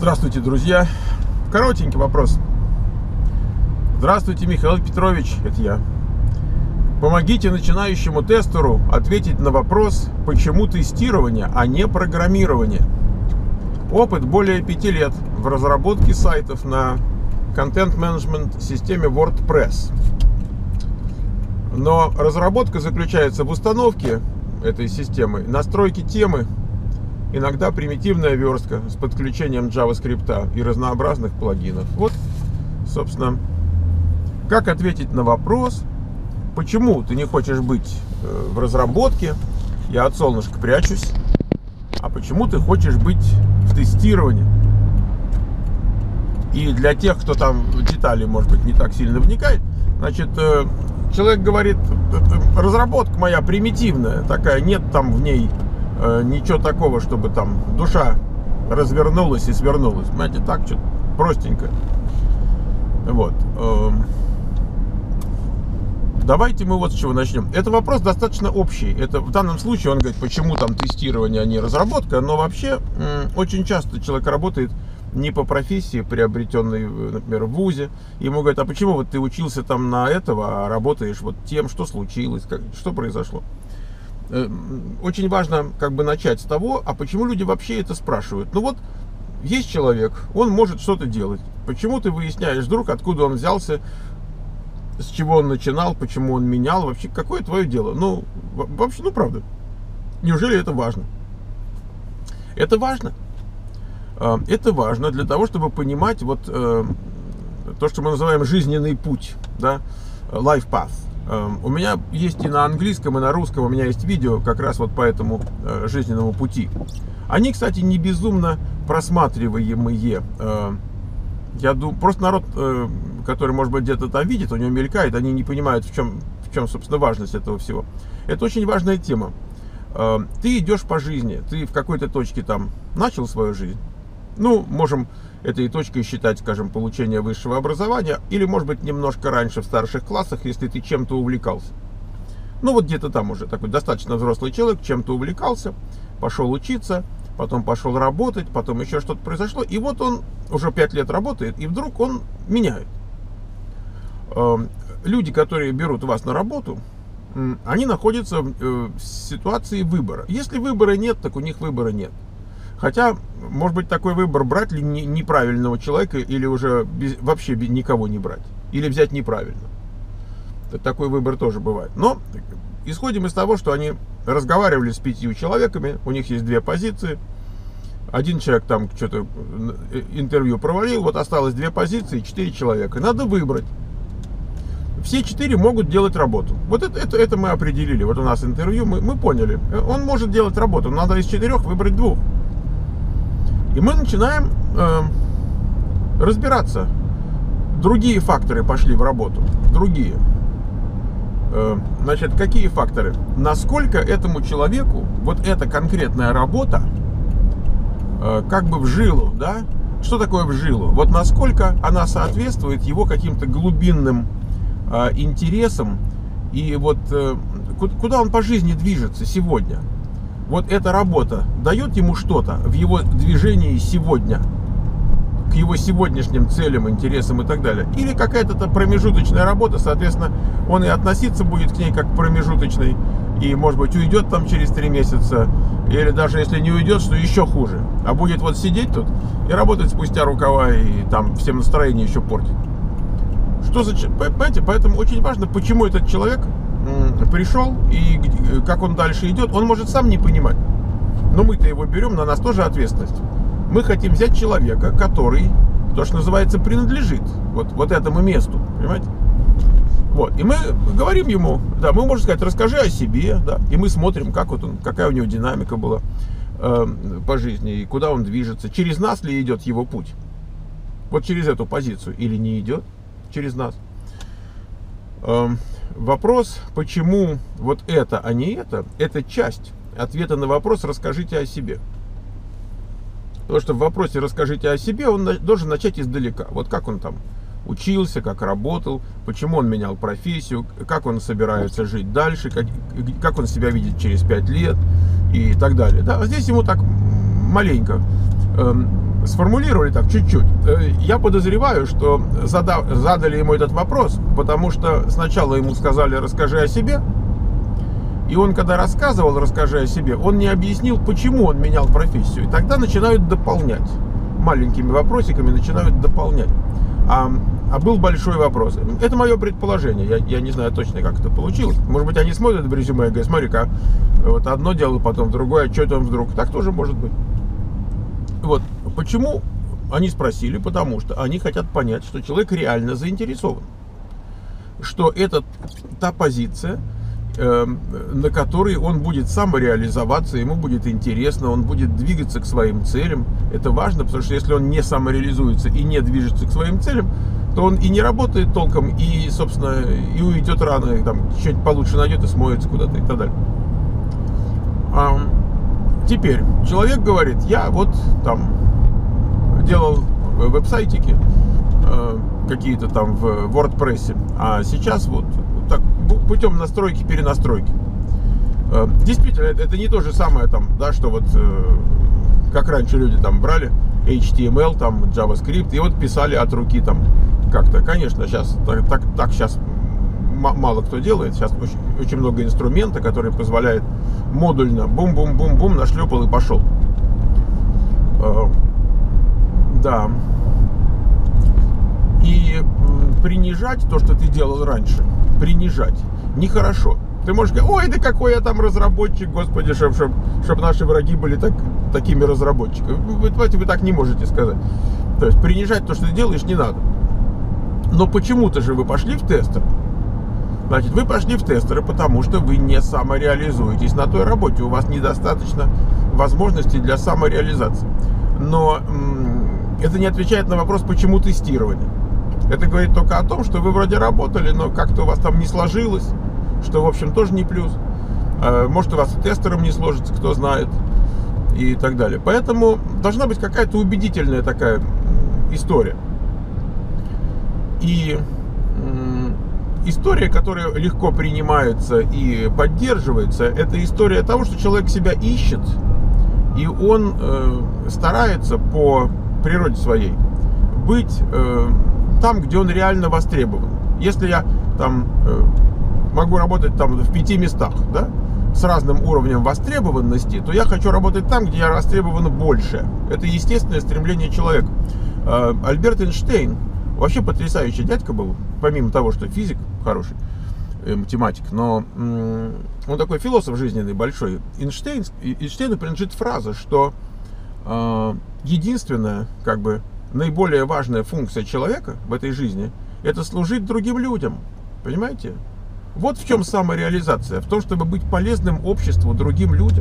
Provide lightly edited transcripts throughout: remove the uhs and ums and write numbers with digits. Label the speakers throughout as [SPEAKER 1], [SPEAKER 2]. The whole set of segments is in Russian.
[SPEAKER 1] Здравствуйте, друзья. Коротенький вопрос. Здравствуйте, Михаил Петрович, это я. Помогите начинающему тестеру ответить на вопрос, почему тестирование, а не программирование. Опыт более 5 лет в разработке сайтов на контент-менеджмент системе WordPress. Но разработка заключается в установке этой системы, настройке темы, иногда примитивная верстка с подключением JavaScript и разнообразных плагинов. Вот, собственно, как ответить на вопрос, почему ты не хочешь быть в разработке, я от солнышка прячусь, а почему ты хочешь быть в тестировании. И для тех, кто там в детали, может быть, не так сильно вникает, значит, человек говорит, разработка моя примитивная, такая, нет там в ней ничего такого, чтобы там душа развернулась и свернулась. Понимаете, так, что-то простенько. Вот. Давайте мы вот с чего начнем. Это вопрос достаточно общий. Это в данном случае он говорит, почему там тестирование, а не разработка. Но вообще очень часто человек работает не по профессии, приобретенной, например, в вузе. Ему говорят, а почему вот ты учился там на этого, а работаешь вот тем, что случилось, что произошло. Очень важно как бы начать с того, а почему люди вообще это спрашивают. Ну вот, есть человек, он может что-то делать. Почему ты выясняешь вдруг, откуда он взялся, с чего он начинал, почему он менял, вообще какое твое дело? Ну, вообще, ну правда. Неужели это важно? Это важно. Это важно для того, чтобы понимать вот то, что мы называем жизненный путь, да, life path. У меня есть и на английском, и на русском, у меня есть видео как раз вот по этому жизненному пути. Они, кстати, не безумно просматриваемые. Я думаю, просто народ, который, может быть, где-то там видит, у него мелькает, они не понимают, в чем, собственно, важность этого всего. Это очень важная тема. Ты идешь по жизни, ты в какой-то точке там начал свою жизнь. Ну, можем этой точкой считать, скажем, получение высшего образования, или, может быть, немножко раньше в старших классах, если ты чем-то увлекался. Ну, вот где-то там уже такой достаточно взрослый человек, чем-то увлекался, пошел учиться, потом пошел работать, потом еще что-то произошло, и вот он уже 5 лет работает, и вдруг он меняет. Люди, которые берут вас на работу, они находятся в ситуации выбора. Если выбора нет, так у них выбора нет. Хотя, может быть, такой выбор, брать ли неправильного человека, или уже вообще никого не брать, или взять неправильно. Такой выбор тоже бывает. Но исходим из того, что они разговаривали с 5 человеками, у них есть 2 позиции. Один человек там что-то интервью провалил, вот осталось 2 позиции, 4 человека. Надо выбрать. Все 4 могут делать работу. Вот это мы определили. Вот у нас интервью, мы поняли. Он может делать работу, надо из 4 выбрать 2. И мы начинаем разбираться. Другие факторы пошли в работу. Другие. Значит, какие факторы? Насколько этому человеку вот эта конкретная работа как бы в жилу, да? Что такое в жилу? Вот насколько она соответствует его каким-то глубинным интересам и вот куда он по жизни движется сегодня. Вот эта работа дает ему что-то в его движении сегодня, к его сегодняшним целям, интересам и так далее. Или какая-то промежуточная работа, соответственно, он и относиться будет к ней как к промежуточной, и, может быть, уйдет там через 3 месяца, или даже если не уйдет, что еще хуже, а будет вот сидеть тут и работать спустя рукава, и там всем настроение еще портить. Что за... Понимаете, поэтому очень важно, почему этот человек пришел и как он дальше идет, он может сам не понимать. Но мы-то его берем, на нас тоже ответственность. Мы хотим взять человека, который, то, что называется, принадлежит вот этому месту, понимаете? Вот, и мы говорим ему, да, мы можем сказать, расскажи о себе, да, и мы смотрим, как вот он, какая у него динамика была по жизни, и куда он движется, через нас ли идет его путь, вот через эту позицию, или не идет через нас. Вопрос, почему вот это, а не это часть ответа на вопрос «расскажите о себе». Потому что в вопросе «расскажите о себе» он должен начать издалека. Вот как он там учился, как работал, почему он менял профессию, как он собирается жить дальше, как он себя видит через 5 лет и так далее. Да? А здесь ему так маленько сформулировали так чуть-чуть. Я подозреваю, что задали ему этот вопрос, потому что сначала ему сказали: расскажи о себе. И он, когда рассказывал, расскажи о себе, он не объяснил, почему он менял профессию. И тогда начинают дополнять. Маленькими вопросиками начинают дополнять. А был большой вопрос. Это мое предположение. Я не знаю точно, как это получилось. Может быть, они смотрят в резюме и говорят: смотри-ка, вот одно дело, потом другое, а что это он вдруг? Так тоже может быть. Вот. Почему они спросили? Потому что они хотят понять, что человек реально заинтересован. Что это та позиция, на которой он будет самореализоваться, ему будет интересно, он будет двигаться к своим целям. Это важно, потому что если он не самореализуется и не движется к своим целям, то он и не работает толком, и, собственно, и уйдет рано, и там что-нибудь получше найдет и смоется куда-то и так далее. Теперь человек говорит: я вот там делал веб-сайтики какие-то там в WordPress, а сейчас вот так путем настройки, перенастройки. Действительно, это не то же самое там, да, что вот как раньше люди там брали HTML, там JavaScript и вот писали от руки там как-то. Конечно, сейчас так сейчас мало кто делает. Сейчас очень много инструмента, который позволяет модульно бум-бум-бум-бум нашлепал и пошел. Да. И принижать то, что ты делал раньше, принижать нехорошо. Ты можешь говорить: ой, да какой я там разработчик, господи, чтоб наши враги были такими разработчиками. Вы так не можете сказать. То есть принижать то, что ты делаешь, не надо. Но почему-то же вы пошли в тестер. Значит, вы пошли в тестеры, потому что вы не самореализуетесь на той работе. У вас недостаточно возможностей для самореализации. Но это не отвечает на вопрос, почему тестирование. Это говорит только о том, что вы вроде работали, но как-то у вас там не сложилось, что, в общем, тоже не плюс. Может, у вас и тестером не сложится, кто знает, и так далее. Поэтому должна быть какая-то убедительная такая история. И история, которая легко принимается и поддерживается, это история того, что человек себя ищет, и он старается по природе своей быть там, где он реально востребован. Если я там могу работать там в 5 местах, да, с разным уровнем востребованности, то я хочу работать там, где я востребован больше. Это естественное стремление человека. Альберт Эйнштейн вообще потрясающий дядька был, помимо того, что физик хороший, математик, но он такой философ жизненный большой. Эйнштейну принадлежит фраза, что единственная, как бы, наиболее важная функция человека в этой жизни — это служить другим людям. Понимаете? Вот в чем самореализация. В том, чтобы быть полезным обществу, другим людям.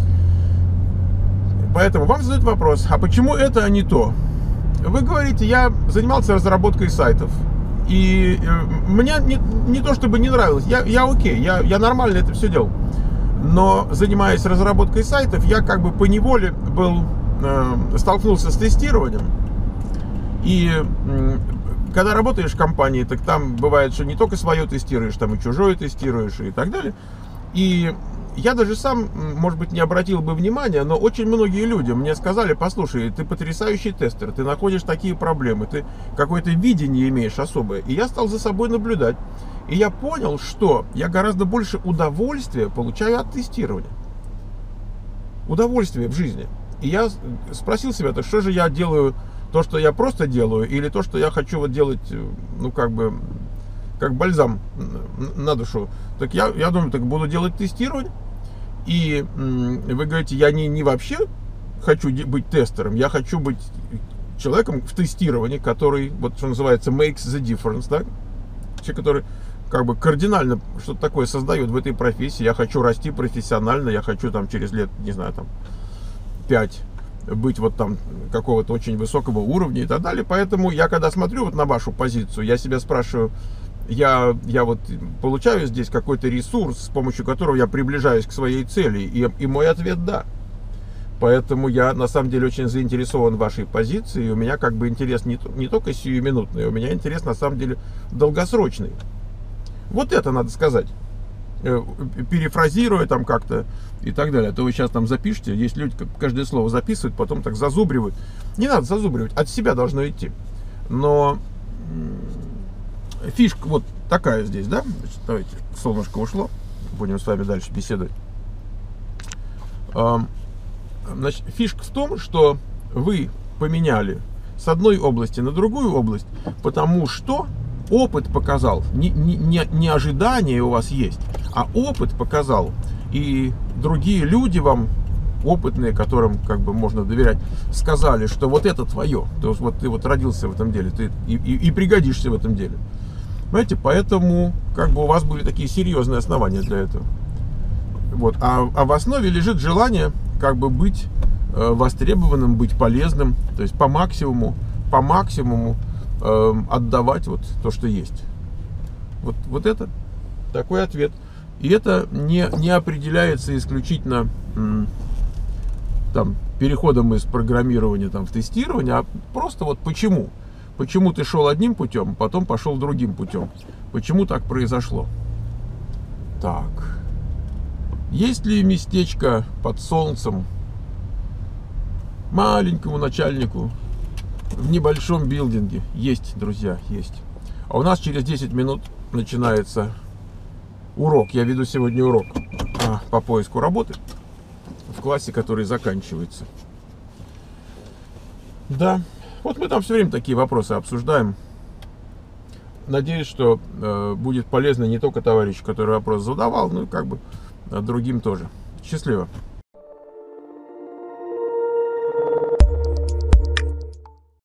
[SPEAKER 1] Поэтому вам задают вопрос: а почему это, а не то? Вы говорите: я занимался разработкой сайтов. И мне не то чтобы не нравилось. Я окей, я нормально это все делал. Но, занимаясь разработкой сайтов, я как бы поневоле столкнулся с тестированием. И когда работаешь в компании, так там бывает, что не только свое тестируешь, там и чужое тестируешь и так далее. И я даже сам, может быть, не обратил бы внимания, но очень многие люди мне сказали: послушай, ты потрясающий тестер, ты находишь такие проблемы, ты какое-то видение имеешь особое. И я стал за собой наблюдать. И я понял, что я гораздо больше удовольствия получаю от тестирования. Удовольствие в жизни. И я спросил себя: так что же я делаю? То, что я просто делаю, или то, что я хочу вот делать, ну, как бы, как бальзам на душу. Так я думаю, так буду делать тестирование. И вы говорите: я не вообще хочу быть тестером, я хочу быть человеком в тестировании, который, вот что называется, makes the difference, да? Человек, который как бы кардинально что-то такое создает в этой профессии. Я хочу расти профессионально, я хочу там через лет, не знаю, там 5 быть вот там какого-то очень высокого уровня и так далее. Поэтому я, когда смотрю вот на вашу позицию, я себя спрашиваю: я вот получаю здесь какой-то ресурс, с помощью которого я приближаюсь к своей цели? И мой ответ — да. Поэтому я на самом деле очень заинтересован в вашей позиции. И у меня как бы интерес не только сиюминутный, у меня интерес на самом деле долгосрочный. Вот это надо сказать. перефразируя там как-то и так далее. А то вы сейчас там запишите, есть люди, каждое слово записывают, потом так зазубривают. Не надо зазубривать, от себя должно идти. Но фишка вот такая здесь, да? Значит, давайте, солнышко ушло, будем с вами дальше беседовать. Значит, фишка в том, что вы поменяли с одной области на другую область, потому что опыт показал, не ожидание у вас есть, а опыт показал, и другие люди вам, опытные, которым как бы можно доверять, сказали, что вот это твое, то есть вот ты вот родился в этом деле, ты и пригодишься в этом деле. Понимаете, поэтому как бы у вас были такие серьезные основания для этого. Вот. А в основе лежит желание как бы быть востребованным, быть полезным, то есть по максимуму отдавать вот то, что есть. Вот это такой ответ. И это не определяется исключительно там, переходом из программирования там, в тестирование, а просто вот почему. Почему ты шел одним путем, потом пошел другим путем. Почему так произошло? Так. Есть ли местечко под солнцем маленькому начальнику в небольшом билдинге? Есть, друзья, есть. А у нас через 10 минут начинается урок. Я веду сегодня урок по поиску работы в классе, который заканчивается. Да, вот мы там все время такие вопросы обсуждаем. Надеюсь, что будет полезно не только товарищу, который вопрос задавал, но и как бы другим тоже. Счастливо.